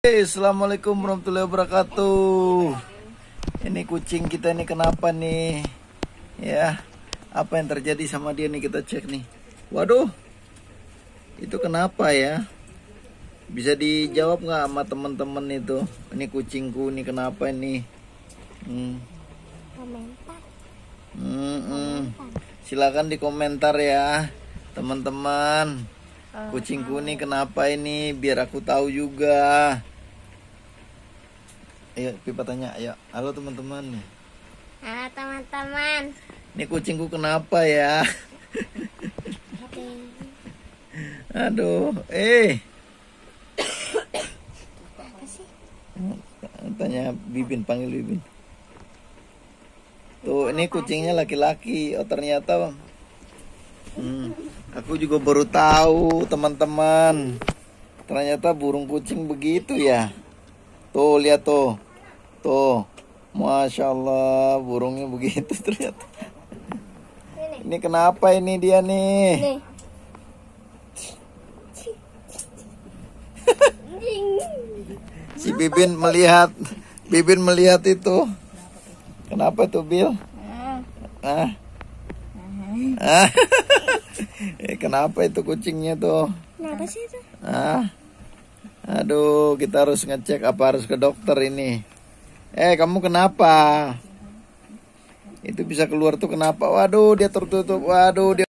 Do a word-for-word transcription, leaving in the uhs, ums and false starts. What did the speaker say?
Assalamualaikum warahmatullahi wabarakatuh. Ini kucing kita ini kenapa nih? Ya, apa yang terjadi sama dia nih, kita cek nih. Waduh, itu kenapa ya? Bisa dijawab nggak sama teman-teman itu? Ini kucingku ini kenapa ini? Hmm. Komentar. Hmm, hmm. Silakan di komentar ya, teman-teman. Kucingku ini kenapa ini? Biar aku tahu juga. Ayo, Pipa tanya. Ayo, halo teman-teman. Halo teman-teman. Ini kucingku kenapa ya? Aduh, eh. Apa sih? Tanya Bibin, panggil Bibin. Tuh, ini kucingnya laki-laki. Oh, ternyata bang. Hmm, aku juga baru tahu teman-teman. Ternyata burung kucing begitu ya. Tuh, lihat tuh. Tuh, Masya Allah, burungnya begitu ternyata. Ini kenapa ini dia nih? Si Bibin melihat, Bibin melihat itu. Kenapa tuh, Bil? Ah. Ah. Eh, kenapa itu kucingnya tuh? Kenapa sih itu? Ah. Aduh, kita harus ngecek apa harus ke dokter ini. Eh, kamu kenapa? Itu bisa keluar tuh kenapa? Waduh, dia tertutup. Waduh, dia